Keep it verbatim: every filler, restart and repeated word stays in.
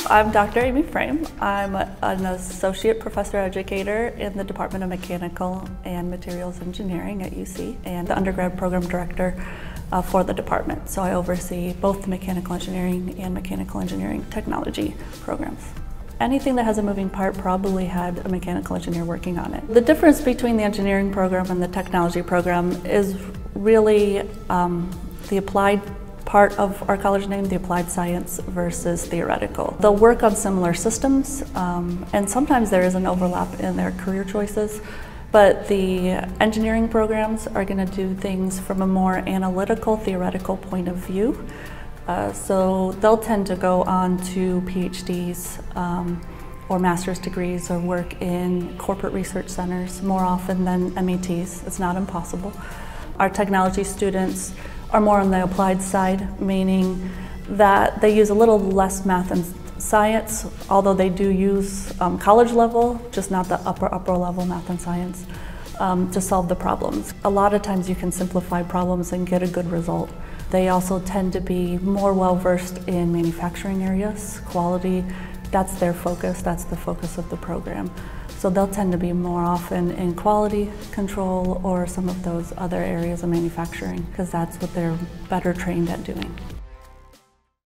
I'm Doctor Aimee Frame. I'm a, an associate professor educator in the Department of Mechanical and Materials Engineering at U C and the undergrad program director uh, for the department. So I oversee both the mechanical engineering and mechanical engineering technology programs. Anything that has a moving part probably had a mechanical engineer working on it. The difference between the engineering program and the technology program is really um, the applied part of our college name, the applied science versus theoretical. They'll work on similar systems, um, and sometimes there is an overlap in their career choices, but the engineering programs are going to do things from a more analytical, theoretical point of view. Uh, so they'll tend to go on to PhDs um, or master's degrees or work in corporate research centers more often than M E Ts. It's not impossible. Our technology students are more on the applied side, meaning that they use a little less math and science, although they do use um, college level, just not the upper, upper level math and science, um, to solve the problems. A lot of times you can simplify problems and get a good result. They also tend to be more well-versed in manufacturing areas, quality. That's their focus, that's the focus of the program. So they'll tend to be more often in quality control or some of those other areas of manufacturing because that's what they're better trained at doing.